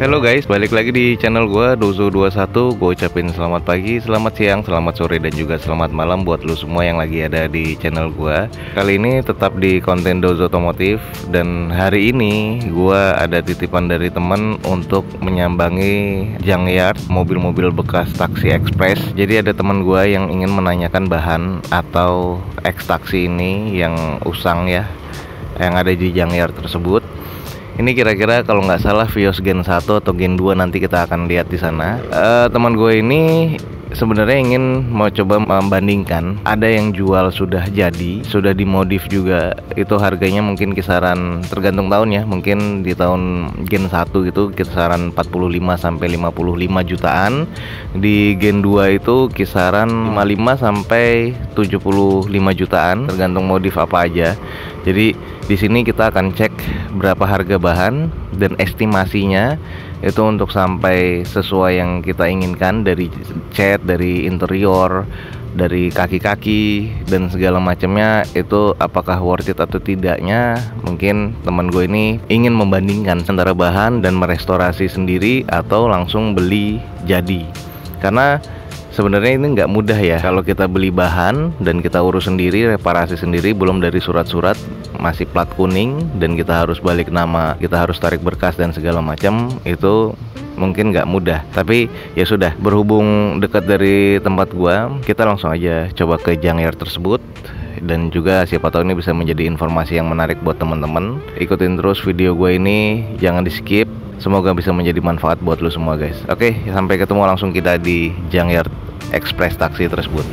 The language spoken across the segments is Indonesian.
Halo guys, balik lagi di channel gue Dozo21. Gue ucapin selamat pagi, selamat siang, selamat sore, dan juga selamat malam buat lu semua yang lagi ada di channel gue. Kali ini tetap di konten Dozo Otomotif. Dan hari ini gue ada titipan dari temen untuk menyambangi junkyard mobil-mobil bekas taksi ekspres. Jadi ada teman gue yang ingin menanyakan bahan atau eks taksi ini yang usang ya, yang ada di junkyard tersebut. Ini kira-kira kalau nggak salah Vios Gen 1 atau Gen 2, nanti kita akan lihat di sana. Teman gue ini sebenarnya ingin mau coba membandingkan. Ada yang jual sudah jadi, sudah dimodif juga. Itu harganya mungkin kisaran tergantung tahun ya. Mungkin di tahun Gen 1 itu kisaran 45 sampai 55 jutaan. Di Gen 2 itu kisaran 55 sampai 75 jutaan, tergantung modif apa aja. Jadi di sini kita akan cek berapa harga bahan dan estimasinya itu untuk sampai sesuai yang kita inginkan, dari cat, dari interior, dari kaki-kaki dan segala macamnya, itu apakah worth it atau tidaknya. Mungkin teman gue ini ingin membandingkan antara bahan dan merestorasi sendiri atau langsung beli jadi. Karena sebenarnya ini nggak mudah ya kalau kita beli bahan dan kita urus sendiri, reparasi sendiri, belum dari surat-surat, masih plat kuning, dan kita harus balik nama, kita harus tarik berkas dan segala macam. Itu mungkin nggak mudah. Tapi ya sudah, berhubung dekat dari tempat gua, kita langsung aja coba ke junkyard tersebut. Dan juga siapa tahu ini bisa menjadi informasi yang menarik buat teman-teman. Ikutin terus video gue ini, jangan di skip. Semoga bisa menjadi manfaat buat lo semua guys. Oke, sampai ketemu langsung kita di junkyard ekspres taksi tersebut.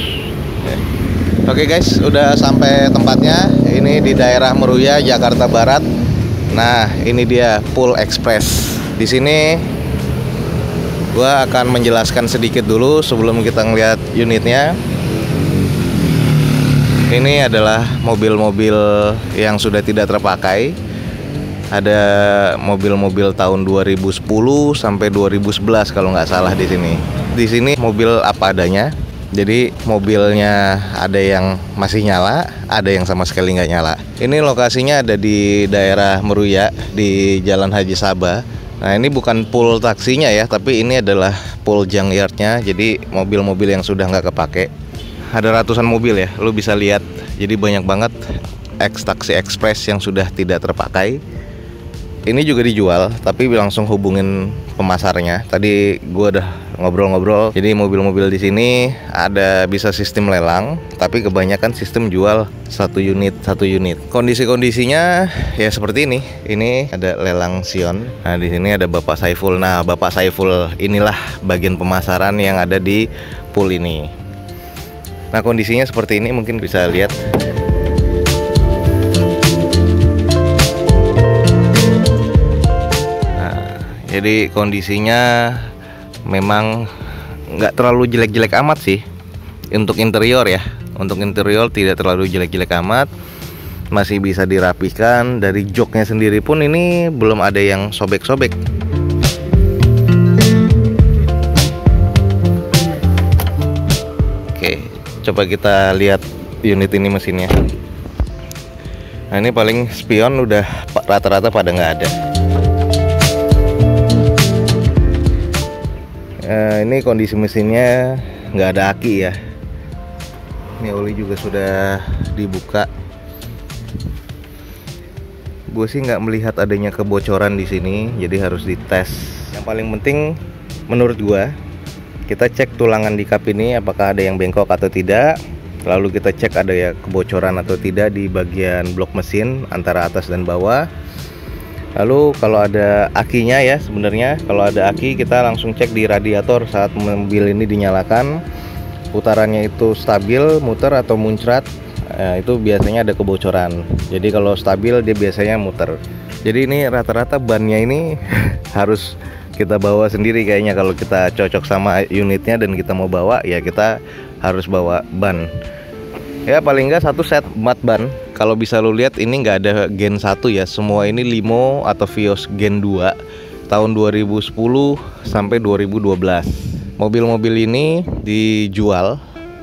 Oke guys, udah sampai tempatnya. Ini di daerah Meruya, Jakarta Barat. Nah, ini dia Pool Express. Di sini gua akan menjelaskan sedikit dulu sebelum kita ngeliat unitnya. Ini adalah mobil-mobil yang sudah tidak terpakai. Ada mobil-mobil tahun 2010 sampai 2011 kalau nggak salah di sini. Di sini mobil apa adanya. Jadi mobilnya ada yang masih nyala, ada yang sama sekali nggak nyala. Ini lokasinya ada di daerah Meruya, di Jalan Haji Sabah. Nah, ini bukan pool taksinya ya, tapi ini adalah pool junkyardnya. Jadi mobil-mobil yang sudah nggak kepake. Ada ratusan mobil ya, lu bisa lihat. Jadi banyak banget eks taksi ekspres yang sudah tidak terpakai. Ini juga dijual, tapi langsung hubungin pemasarnya. Tadi gua udah ngobrol-ngobrol. Jadi mobil-mobil di sini ada bisa sistem lelang, tapi kebanyakan sistem jual satu unit. Kondisi-kondisinya ya seperti ini. Ini ada lelang Sion. Nah, di sini ada Bapak Saiful. Nah, Bapak Saiful inilah bagian pemasaran yang ada di pool ini. Nah, kondisinya seperti ini, mungkin bisa lihat. Jadi kondisinya memang nggak terlalu jelek-jelek amat sih untuk interior ya. Untuk interior tidak terlalu jelek-jelek amat, masih bisa dirapihkan. Dari joknya sendiri pun ini belum ada yang sobek-sobek. Oke, coba kita lihat unit ini mesinnya. Nah, ini paling spion udah rata-rata pada nggak ada. Ini kondisi mesinnya nggak ada aki ya. Ini oli juga sudah dibuka. Gue sih nggak melihat adanya kebocoran di sini, jadi harus dites. Yang paling penting menurut gue, kita cek tulangan di kap ini apakah ada yang bengkok atau tidak. Lalu kita cek ada ya kebocoran atau tidak di bagian blok mesin antara atas dan bawah. Lalu kalau ada akinya ya, sebenarnya kalau ada aki kita langsung cek di radiator saat mobil ini dinyalakan. Putarannya itu stabil, muter atau muncrat, itu biasanya ada kebocoran. Jadi kalau stabil dia biasanya muter. Jadi ini rata-rata bannya ini harus kita bawa sendiri kayaknya. Kalau kita cocok sama unitnya dan kita mau bawa, ya kita harus bawa ban. Ya paling nggak satu set mat ban. Kalau bisa lo lihat ini nggak ada Gen 1 ya, semua ini Limo atau Vios Gen 2 tahun 2010 sampai 2012. Mobil-mobil ini dijual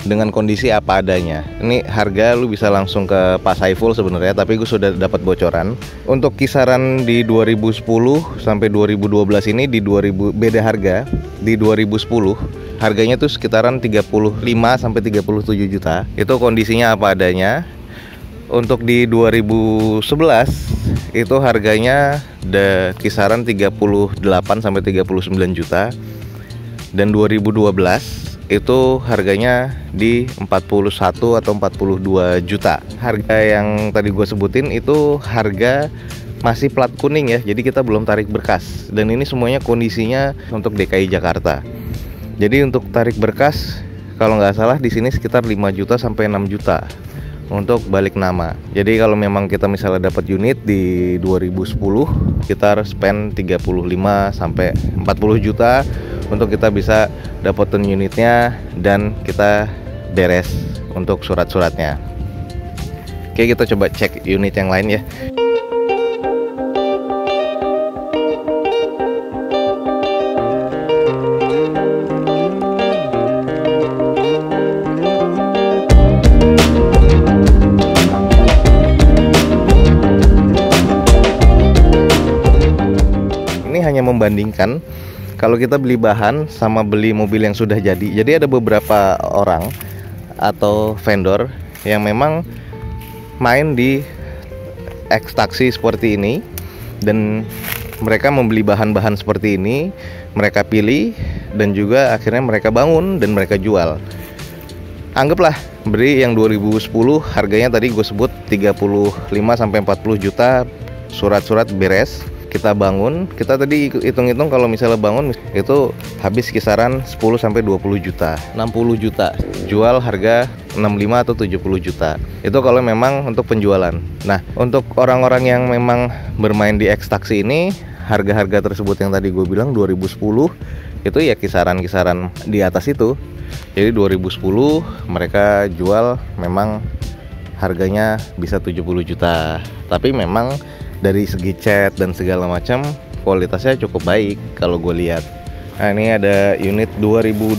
dengan kondisi apa adanya. Ini harga lu bisa langsung ke Pak Saiful sebenarnya, tapi gue sudah dapat bocoran. Untuk kisaran di 2010 sampai 2012 ini di 2000 beda harga. Di 2010 harganya tuh sekitaran 35 sampai 37 juta. Itu kondisinya apa adanya. Untuk di 2011 itu harganya kisaran 38 sampai 39 juta. Dan 2012 itu harganya di 41 atau 42 juta. Harga yang tadi gue sebutin itu harga masih plat kuning ya. Jadi kita belum tarik berkas. Dan ini semuanya kondisinya untuk DKI Jakarta. Jadi untuk tarik berkas kalau nggak salah di sini sekitar 5 juta sampai 6 juta untuk balik nama. Jadi kalau memang kita misalnya dapat unit di 2010, kita harus spend 35 sampai 40 juta untuk kita bisa dapetin unitnya dan kita beres untuk surat-suratnya. Oke, kita coba cek unit yang lain ya. Ini hanya membandingkan kalau kita beli bahan sama beli mobil yang sudah jadi. Jadi ada beberapa orang atau vendor yang memang main di ekstraksi seperti ini, dan mereka membeli bahan-bahan seperti ini, mereka pilih dan juga akhirnya mereka bangun dan mereka jual. Anggaplah beli yang 2010 harganya tadi gue sebut 35 sampai 40 juta, surat-surat beres. Kita bangun, kita tadi hitung-hitung kalau misalnya bangun itu habis kisaran 10 sampai 20 juta, 60 juta. Jual harga 65 atau 70 juta. Itu kalau memang untuk penjualan. Nah, untuk orang-orang yang memang bermain di ekstraksi ini, harga-harga tersebut yang tadi gue bilang 2010 itu ya kisaran-kisaran di atas itu. Jadi 2010 mereka jual memang harganya bisa 70 juta. Tapi memang dari segi cat dan segala macam kualitasnya cukup baik kalau gue lihat. Nah, ini ada unit 2012.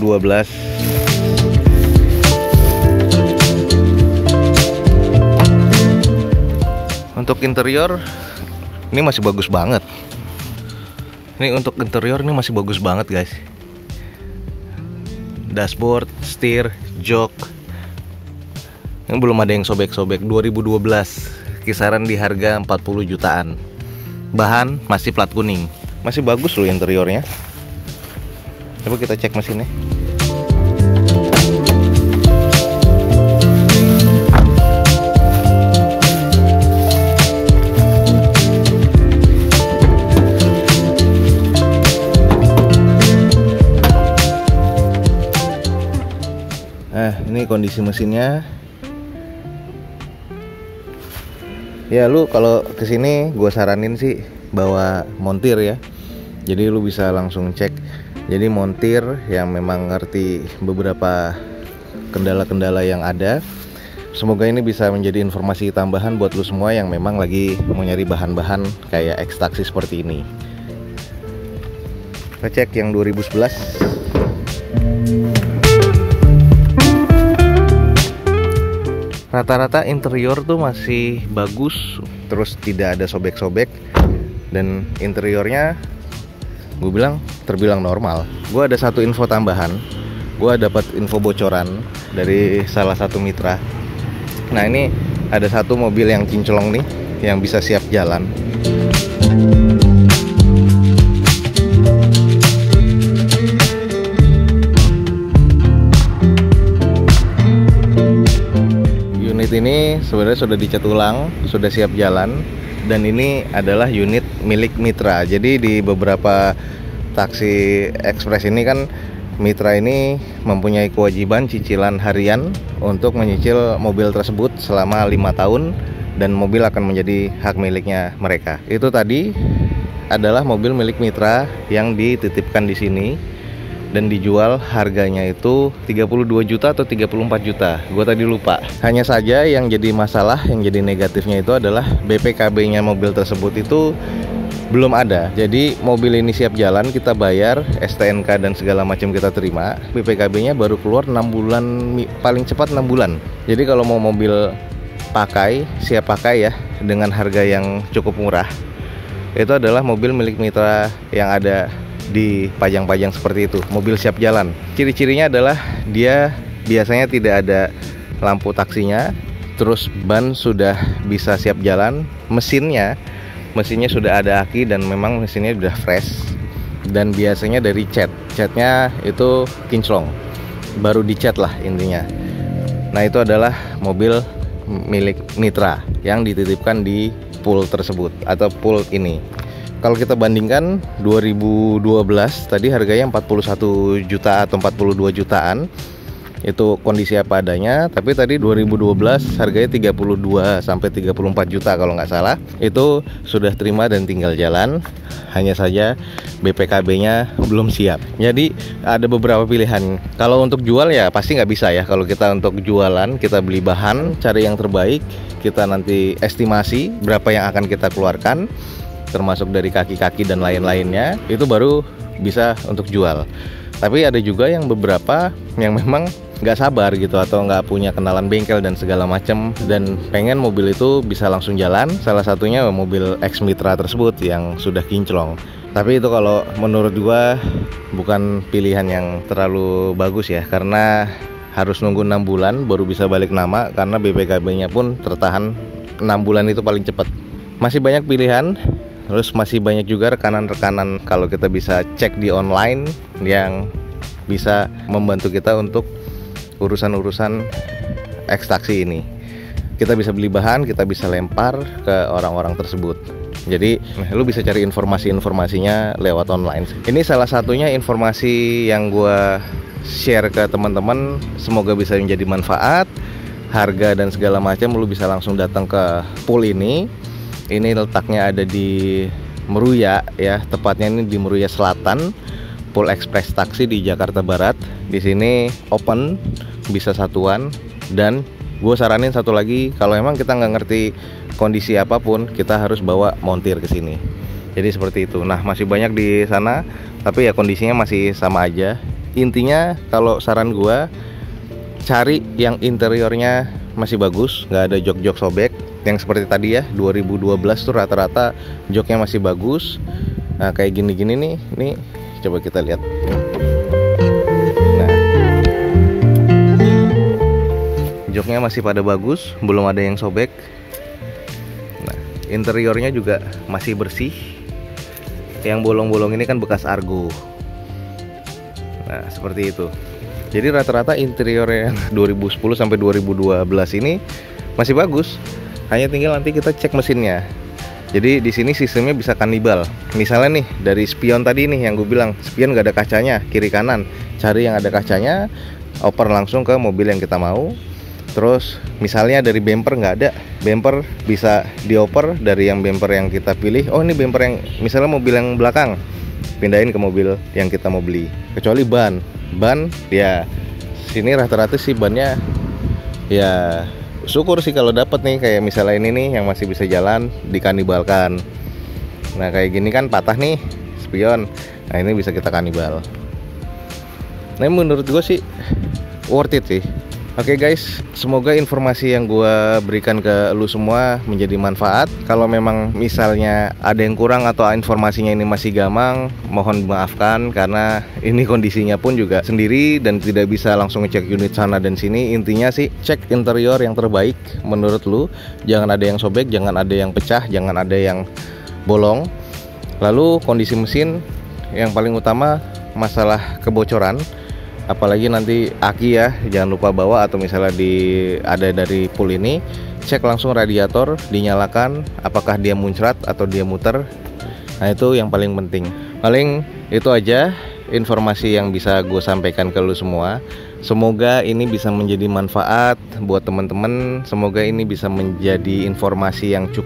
Untuk interior ini masih bagus banget. Ini untuk interior ini masih bagus banget guys. Dashboard, setir, jok. Ini belum ada yang sobek-sobek. 2012. Kisaran di harga 40 jutaan. Bahan masih plat kuning. Masih bagus loh interiornya. Coba kita cek mesinnya. Ini kondisi mesinnya. Ya lu kalau kesini gue saranin sih bawa montir ya. Jadi lu bisa langsung cek. Jadi montir yang memang ngerti beberapa kendala-kendala yang ada. Semoga ini bisa menjadi informasi tambahan buat lu semua yang memang lagi mau nyari bahan-bahan kayak ekstraksi seperti ini. Kita cek yang 2011. Rata-rata interior tuh masih bagus, terus tidak ada sobek-sobek, dan interiornya gue bilang terbilang normal. Gue ada satu info tambahan, gue dapat info bocoran dari salah satu mitra. Nah, ini ada satu mobil yang kinclong nih, yang bisa siap jalan. Ini sebenarnya sudah dicat ulang, sudah siap jalan, dan ini adalah unit milik mitra. Jadi di beberapa taksi ekspres ini kan mitra ini mempunyai kewajiban cicilan harian untuk menyicil mobil tersebut selama 5 tahun, dan mobil akan menjadi hak miliknya mereka. Itu tadi adalah mobil milik mitra yang dititipkan di sini dan dijual harganya itu 32 juta atau 34 juta. Gue tadi lupa. Hanya saja yang jadi masalah, yang jadi negatifnya itu adalah BPKB-nya mobil tersebut itu belum ada. Jadi mobil ini siap jalan, kita bayar, STNK dan segala macam kita terima. BPKB-nya baru keluar 6 bulan, paling cepat 6 bulan. Jadi kalau mau mobil pakai, siap pakai ya, dengan harga yang cukup murah, itu adalah mobil milik Mitra yang ada di Pajang-Pajang seperti itu, mobil siap jalan. Ciri-cirinya adalah dia biasanya tidak ada lampu taksinya, terus ban sudah bisa siap jalan, mesinnya sudah ada aki dan memang mesinnya sudah fresh, dan biasanya dari catnya itu kinclong, baru dicat lah intinya. Nah itu adalah mobil milik Mitra yang dititipkan di pool tersebut atau pool ini. Kalau kita bandingkan 2012 tadi harganya 41 juta atau 42 jutaan, itu kondisi apa adanya. Tapi tadi 2012 harganya 32 sampai 34 juta kalau nggak salah. Itu sudah terima dan tinggal jalan. Hanya saja BPKB-nya belum siap. Jadi ada beberapa pilihan. Kalau untuk jual ya pasti nggak bisa ya. Kalau kita untuk jualan, kita beli bahan, cari yang terbaik, kita nanti estimasi berapa yang akan kita keluarkan, termasuk dari kaki-kaki dan lain-lainnya, itu baru bisa untuk jual. Tapi ada juga yang beberapa yang memang nggak sabar gitu, atau nggak punya kenalan bengkel dan segala macam, dan pengen mobil itu bisa langsung jalan. Salah satunya mobil ex Mitra tersebut yang sudah kinclong. Tapi itu kalau menurut gua bukan pilihan yang terlalu bagus ya, karena harus nunggu 6 bulan baru bisa balik nama, karena BPKB-nya pun tertahan 6 bulan itu paling cepat. Masih banyak pilihan. Terus masih banyak juga rekanan-rekanan kalau kita bisa cek di online yang bisa membantu kita untuk urusan-urusan ekstraksi ini. Kita bisa beli bahan, kita bisa lempar ke orang-orang tersebut. Jadi lu bisa cari informasi-informasinya lewat online. Ini salah satunya informasi yang gua share ke teman-teman, semoga bisa menjadi manfaat. Harga dan segala macam lu bisa langsung datang ke pool ini. Ini letaknya ada di Meruya ya, tepatnya ini di Meruya Selatan, Pool Express Taksi di Jakarta Barat. Di sini open, bisa satuan, dan gue saranin satu lagi, kalau emang kita nggak ngerti kondisi apapun, kita harus bawa montir ke sini. Jadi seperti itu. Nah masih banyak di sana, tapi ya kondisinya masih sama aja. Intinya kalau saran gue, cari yang interiornya masih bagus, nggak ada jok-jok sobek. Yang seperti tadi ya, 2012 tuh rata-rata joknya masih bagus. Nah kayak gini-gini nih coba kita lihat. Nah, joknya masih pada bagus, belum ada yang sobek. Nah, interiornya juga masih bersih. Yang bolong-bolong ini kan bekas argo. Nah seperti itu. Jadi rata-rata interior yang 2010 sampai 2012 ini masih bagus. Hanya tinggal nanti kita cek mesinnya. Jadi di sini sistemnya bisa kanibal. Misalnya nih dari spion tadi nih yang gue bilang, spion nggak ada kacanya kiri kanan. Cari yang ada kacanya, oper langsung ke mobil yang kita mau. Terus misalnya dari bumper nggak ada, bumper bisa dioper dari yang bumper yang kita pilih. Oh ini bumper yang misalnya mobil yang belakang, pindahin ke mobil yang kita mau beli. Kecuali ban ya sini rata-rata sih bannya ya. Syukur sih kalau dapat nih, kayak misalnya ini nih yang masih bisa jalan dikanibalkan. Nah kayak gini kan patah nih spion, nah ini bisa kita kanibal. Nah menurut gue sih worth it sih. Oke guys, semoga informasi yang gue berikan ke lu semua menjadi manfaat. Kalau memang misalnya ada yang kurang atau informasinya ini masih gamang, mohon dimaafkan, karena ini kondisinya pun juga sendiri dan tidak bisa langsung ngecek unit sana dan sini. Intinya sih cek interior yang terbaik menurut lu. Jangan ada yang sobek, jangan ada yang pecah, jangan ada yang bolong. Lalu kondisi mesin, yang paling utama masalah kebocoran. Apalagi nanti aki ya, jangan lupa bawa, atau misalnya ada dari pool ini, cek langsung radiator, dinyalakan, apakah dia muncrat atau dia muter. Nah itu yang paling penting. Paling itu aja informasi yang bisa gue sampaikan ke lu semua. Semoga ini bisa menjadi manfaat buat teman-teman. Semoga ini bisa menjadi informasi yang cukup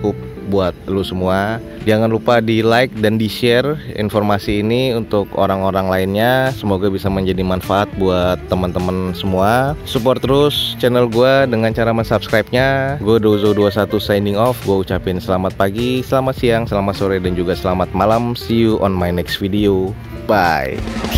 buat lu semua. Jangan lupa di like dan di share informasi ini untuk orang-orang lainnya. Semoga bisa menjadi manfaat buat teman-teman semua. Support terus channel gue dengan cara mensubscribe-nya. Gue Dozo21 signing off. Gue ucapin selamat pagi, selamat siang, selamat sore, dan juga selamat malam. See you on my next video. Bye.